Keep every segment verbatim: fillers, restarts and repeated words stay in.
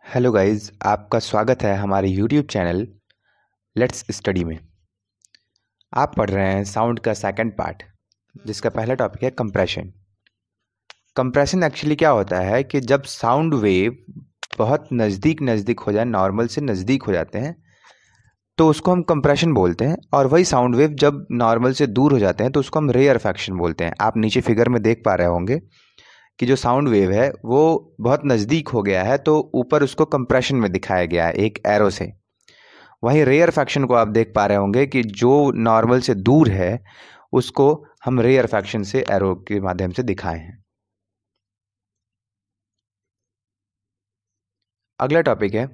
Hello guys, आपका स्वागत है हमारे यूट्यूब चैनल लेट्स स्टडी में। आप पढ़ रहे हैं साउंड का सेकंड पार्ट, जिसका पहला टॉपिक है कंप्रेशन। कंप्रेशन एक्चुअली क्या होता है कि जब साउंड वेव बहुत नज़दीक नज़दीक हो जाए, नॉर्मल से नज़दीक हो जाते हैं तो उसको हम कंप्रेशन बोलते हैं, और वही साउंड वेव जब नॉर्मल से दूर हो जाते हैं तो उसको हम रेयरफेक्शन बोलते हैं। आप नीचे फिगर में देख पा रहे होंगे कि जो साउंड वेव है वो बहुत नज़दीक हो गया है तो ऊपर उसको कंप्रेशन में दिखाया गया है एक एरो से। वहीं रेयरफेक्शन को आप देख पा रहे होंगे कि जो नॉर्मल से दूर है उसको हम रेयरफेक्शन से एरो के माध्यम से दिखाए हैं। अगला टॉपिक है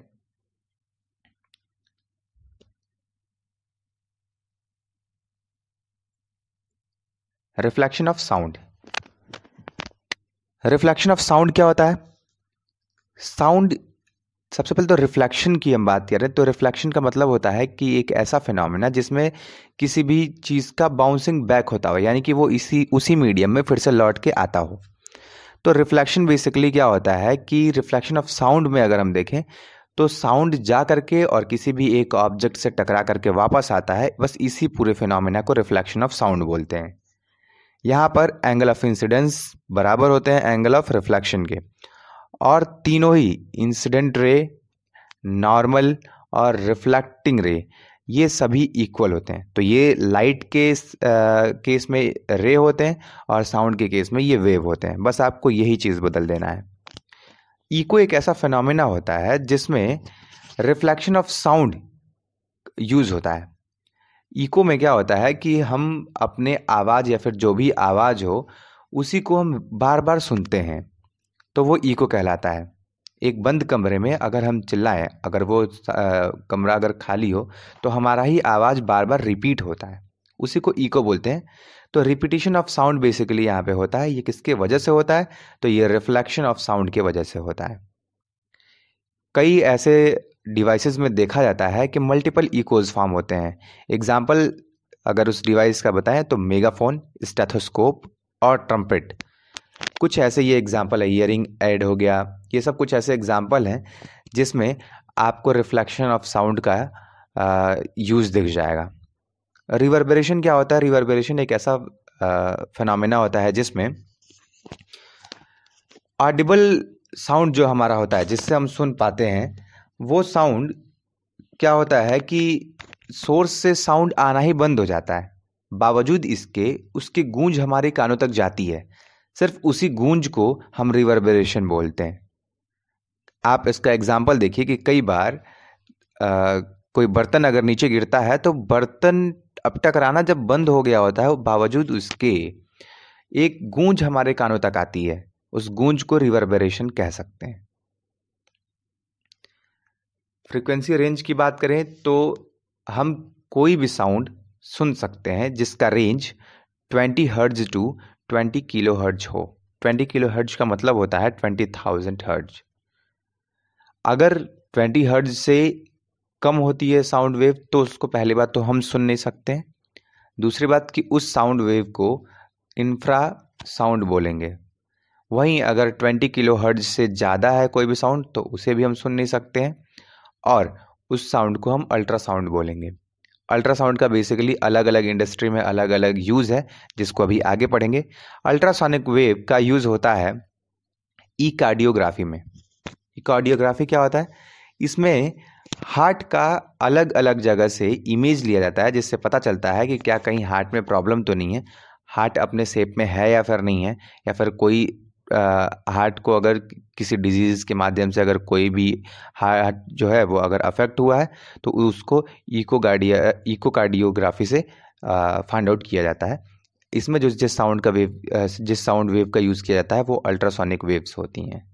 reflection of sound. Reflection of sound क्या होता है? साउंड, सबसे पहले तो रिफ्लेक्शन की हम बात करें तो रिफ्लेक्शन का मतलब होता है कि एक ऐसा फिनोमेना जिसमें किसी भी चीज़ का बाउंसिंग बैक होता हो, यानी कि वो इसी उसी मीडियम में फिर से लौट के आता हो। तो रिफ्लेक्शन बेसिकली क्या होता है कि रिफ्लेक्शन ऑफ साउंड में अगर हम देखें तो साउंड जा करके और किसी भी एक ऑब्जेक्ट से टकरा करके वापस आता है, बस इसी पूरे फिनोमेना को रिफ्लेक्शन ऑफ साउंड बोलते हैं। यहाँ पर एंगल ऑफ इंसिडेंस बराबर होते हैं एंगल ऑफ रिफ्लेक्शन के, और तीनों ही इंसिडेंट रे, नॉर्मल और रिफ्लेक्टिंग रे ये सभी इक्वल होते हैं। तो ये लाइट के केस में रे होते हैं और साउंड के केस में ये वेव होते हैं। बस आपको यही चीज़ बदल देना है। इको एक ऐसा फिनोमेना होता है जिसमें रिफ्लेक्शन ऑफ साउंड यूज़ होता है। इको में क्या होता है कि हम अपने आवाज़ या फिर जो भी आवाज़ हो उसी को हम बार बार सुनते हैं, तो वो इको कहलाता है। एक बंद कमरे में अगर हम चिल्लाएं, अगर वो आ, कमरा अगर खाली हो तो हमारा ही आवाज़ बार बार रिपीट होता है, उसी को इको बोलते हैं। तो रिपीटिशन ऑफ साउंड बेसिकली यहाँ पे होता है। ये किसके वजह से होता है? तो ये रिफ्लेक्शन ऑफ साउंड के वजह से होता है। कई ऐसे डिवाइसेस में देखा जाता है कि मल्टीपल इकोज फॉर्म होते हैं। एग्जाम्पल अगर उस डिवाइस का बताएं तो मेगाफोन, स्टेथोस्कोप और ट्रम्पेट, कुछ ऐसे ये एग्जाम्पल है। ईयरिंग ऐड हो गया, ये सब कुछ ऐसे एग्जाम्पल हैं जिसमें आपको रिफ्लेक्शन ऑफ साउंड का यूज़ दिख जाएगा। रिवर्बरेशन क्या होता है? रिवर्बरेशन एक ऐसा फिनोमेना होता है जिसमें ऑडिबल साउंड जो हमारा होता है, जिससे हम सुन पाते हैं, वो साउंड क्या होता है कि सोर्स से साउंड आना ही बंद हो जाता है, बावजूद इसके उसकी गूंज हमारे कानों तक जाती है। सिर्फ उसी गूंज को हम रिवर्बरेशन बोलते हैं। आप इसका एग्जाम्पल देखिए कि कई बार आ, कोई बर्तन अगर नीचे गिरता है तो बर्तन अब टकराना जब बंद हो गया होता है, बावजूद उसके एक गूंज हमारे कानों तक आती है। उस गूंज को रिवर्बरेशन कह सकते हैं। फ्रीक्वेंसी रेंज की बात करें तो हम कोई भी साउंड सुन सकते हैं जिसका range twenty hertz to twenty kilo hertz हो। ट्वेंटी किलो हर्ट्ज का मतलब होता है ट्वेंटी थाउजेंड हर्ट्ज। अगर ट्वेंटी हर्ट्ज से कम होती है साउंड वेव तो उसको पहली बात तो हम सुन नहीं सकते हैं। दूसरी बात कि उस साउंड वेव को इंफ्रा साउंड बोलेंगे। वहीं अगर ट्वेंटी किलो हर्ट्ज से ज़्यादा है कोई भी साउंड तो उसे भी हम सुन नहीं सकते हैं, और उस साउंड को हम अल्ट्रासाउंड बोलेंगे। अल्ट्रासाउंड का बेसिकली अलग अलग इंडस्ट्री में अलग अलग यूज़ है, जिसको अभी आगे पढ़ेंगे। अल्ट्रासोनिक वेव का यूज़ होता है ई कार्डियोग्राफी में। ई कार्डियोग्राफी क्या होता है? इसमें हार्ट का अलग अलग जगह से इमेज लिया जाता है, जिससे पता चलता है कि क्या कहीं हार्ट में प्रॉब्लम तो नहीं है, हार्ट अपने शेप में है या फिर नहीं है, या फिर कोई हार्ट को अगर किसी डिजीज़ के माध्यम से अगर कोई भी हार्ट जो है वो अगर अफेक्ट हुआ है तो उसको इकोगार्डिया इकोकार्डियोग्राफी से फाइंड आउट किया जाता है। इसमें जो जिस साउंड का वेव जिस साउंड वेव का यूज़ किया जाता है वो अल्ट्रासोनिक वेव्स होती हैं।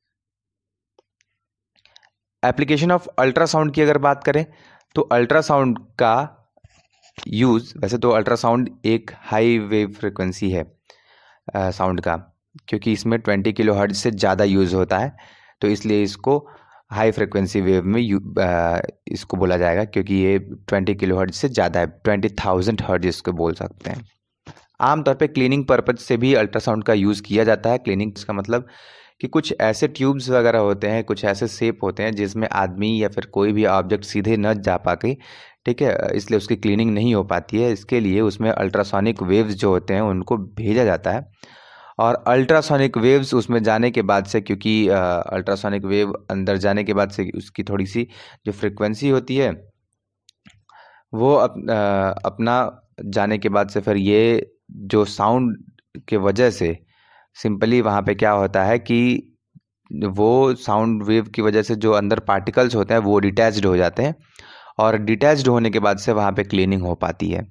एप्लीकेशन ऑफ अल्ट्रासाउंड की अगर बात करें तो अल्ट्रासाउंड का यूज़, वैसे तो अल्ट्रासाउंड एक हाई वेव फ्रिक्वेंसी है साउंड का, क्योंकि इसमें ट्वेंटी किलो हर्ट्ज से ज़्यादा यूज़ होता है, तो इसलिए इसको हाई फ्रिक्वेंसी वेव में यू आ, इसको बोला जाएगा, क्योंकि ये ट्वेंटी किलो हर्ट्ज से ज़्यादा है। ट्वेंटी थाउजेंड हर्ट्ज इसको बोल सकते हैं। आमतौर पे क्लीनिंग पर्पज से भी अल्ट्रासाउंड का यूज़ किया जाता है। क्लीनिंग का मतलब कि कुछ ऐसे ट्यूब्स वगैरह होते हैं, कुछ ऐसे शेप होते हैं जिसमें आदमी या फिर कोई भी ऑब्जेक्ट सीधे न जा पाके, ठीक है, इसलिए उसकी क्लीनिंग नहीं हो पाती है। इसके लिए उसमें अल्ट्रासोनिक वेव्स जो होते हैं उनको भेजा जाता है, और अल्ट्रासोनिक वेव्स उसमें जाने के बाद से, क्योंकि अल्ट्रासोनिक वेव अंदर जाने के बाद से उसकी थोड़ी सी जो फ्रिक्वेंसी होती है वो अप, अ, अपना जाने के बाद से फिर ये जो साउंड के वजह से सिंपली वहाँ पे क्या होता है कि वो साउंड वेव की वजह से जो अंदर पार्टिकल्स होते हैं वो डिटैच्ड हो जाते हैं, और डिटैच्ड होने के बाद से वहाँ पे क्लीनिंग हो पाती है।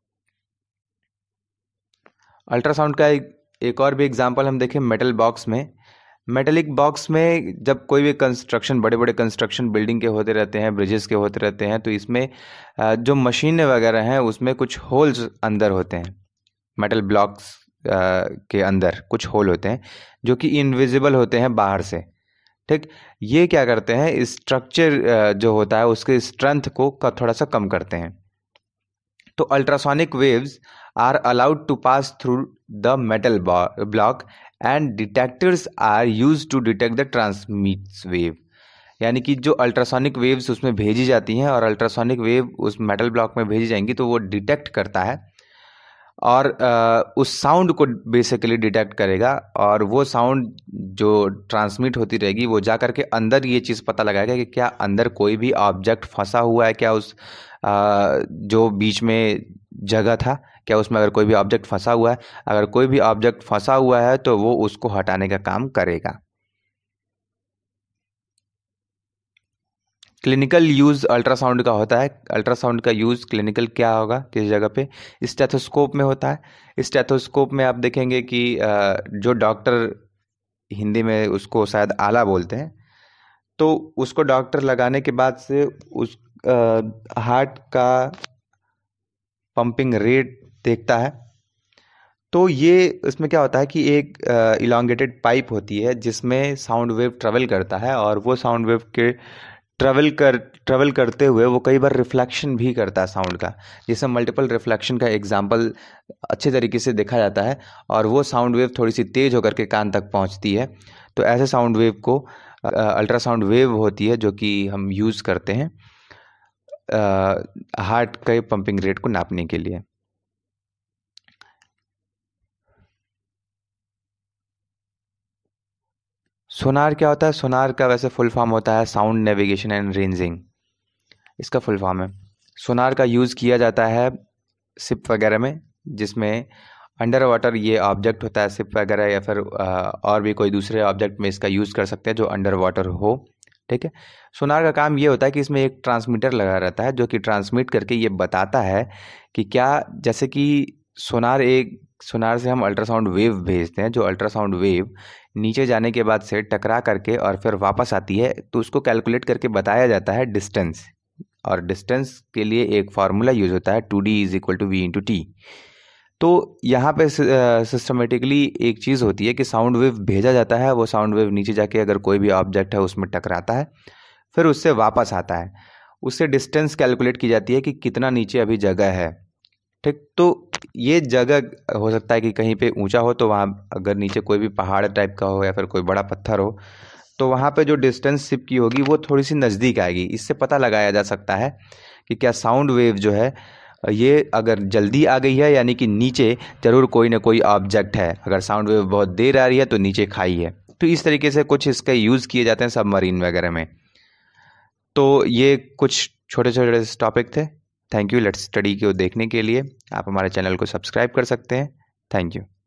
अल्ट्रासाउंड का एक, एक और भी एग्जांपल हम देखें मेटल बॉक्स में। मेटेलिक बॉक्स में जब कोई भी कंस्ट्रक्शन, बड़े बड़े कंस्ट्रक्शन बिल्डिंग के होते रहते हैं, ब्रिजेस के होते रहते हैं, तो इसमें अ, जो मशीनें वगैरह हैं उसमें कुछ होल्स अंदर होते हैं। मेटल ब्लॉक्स के अंदर कुछ होल होते हैं जो कि इनविजिबल होते हैं बाहर से, ठीक। ये क्या करते हैं, स्ट्रक्चर जो होता है उसके स्ट्रेंथ को क- थोड़ा सा कम करते हैं। तो ultrasonic waves are allowed to pass through the metal block and detectors are used to detect the transmits wave. यानी कि जो अल्ट्रासोनिक वेव्स उसमें भेजी जाती हैं और अल्ट्रासोनिक वेव उस मेटल ब्लॉक में भेजी जाएंगी तो वो डिटेक्ट करता है और अ, उस साउंड को बेसिकली डिटेक्ट करेगा, और वो साउंड जो ट्रांसमिट होती रहेगी वो जा करके अंदर ये चीज़ पता लगाएगा कि क्या अंदर कोई भी ऑब्जेक्ट फंसा हुआ है, क्या उस अ, जो बीच में जगह था क्या उसमें अगर कोई भी ऑब्जेक्ट फंसा हुआ है। अगर कोई भी ऑब्जेक्ट फंसा हुआ है तो वो उसको हटाने का काम करेगा। क्लिनिकल यूज़ अल्ट्रासाउंड का होता है। अल्ट्रासाउंड का यूज़ क्लिनिकल क्या होगा, किस जगह पे, स्टेथोस्कोप में होता है। स्टेथोस्कोप में आप देखेंगे कि अ, जो डॉक्टर, हिंदी में उसको शायद आला बोलते हैं, तो उसको डॉक्टर लगाने के बाद से उस हार्ट का पंपिंग रेट देखता है। तो ये इसमें क्या होता है कि एक इलोंगेटेड पाइप होती है जिसमें साउंड वेव ट्रेवल करता है, और वो साउंड वेव के ट्रेवल कर ट्रेवल करते हुए वो कई बार रिफ्लेक्शन भी करता है साउंड का, जिसमें मल्टीपल रिफ्लेक्शन का एग्जांपल अच्छे तरीके से देखा जाता है, और वो साउंड वेव थोड़ी सी तेज होकर के कान तक पहुंचती है। तो ऐसे साउंड वेव को अल्ट्रासाउंड वेव होती है जो कि हम यूज़ करते हैं हार्ट के पंपिंग रेट को नापने के लिए। सोनार क्या होता है? सोनार का वैसे फुल फॉर्म होता है साउंड नेविगेशन एंड रेंजिंग, इसका फुल फॉर्म है। सोनार का यूज़ किया जाता है शिप वगैरह में, जिसमें अंडर वाटर ये ऑब्जेक्ट होता है शिप वगैरह, या फिर अ, और भी कोई दूसरे ऑब्जेक्ट में इसका यूज़ कर सकते हैं जो अंडर वाटर हो, ठीक है। सोनार का काम ये होता है कि इसमें एक ट्रांसमीटर लगा रहता है जो कि ट्रांसमिट करके ये बताता है कि क्या, जैसे कि सोनार एक सोनार से हम अल्ट्रासाउंड वेव भेजते हैं, जो अल्ट्रासाउंड वेव नीचे जाने के बाद से टकरा करके और फिर वापस आती है, तो उसको कैलकुलेट करके बताया जाता है डिस्टेंस, और डिस्टेंस के लिए एक फार्मूला यूज होता है two D is equal to V into T. तो यहाँ पे सिस्टमेटिकली एक चीज़ होती है कि साउंड वेव भेजा जाता है, वो साउंड वेव नीचे जाके अगर कोई भी ऑब्जेक्ट है उसमें टकराता है, फिर उससे वापस आता है, उससे डिस्टेंस कैलकुलेट की जाती है कि कितना नीचे अभी जगह है, ठीक। तो ये जगह हो सकता है कि कहीं पे ऊंचा हो, तो वहाँ अगर नीचे कोई भी पहाड़ टाइप का हो या फिर कोई बड़ा पत्थर हो, तो वहाँ पे जो डिस्टेंस शिप की होगी वो थोड़ी सी नज़दीक आएगी। इससे पता लगाया जा सकता है कि क्या साउंड वेव जो है ये अगर जल्दी आ गई है, यानी कि नीचे ज़रूर कोई ना कोई ऑब्जेक्ट है। अगर साउंड वेव बहुत देर आ रही है तो नीचे खाई है। तो इस तरीके से कुछ इसका यूज़ किए जाते हैं सबमरीन वगैरह में। तो ये कुछ छोटे छोटे टॉपिक थे। थैंक यू लेट्स स्टडी को देखने के लिए आप हमारे चैनल को सब्सक्राइब कर सकते हैं। Thank you.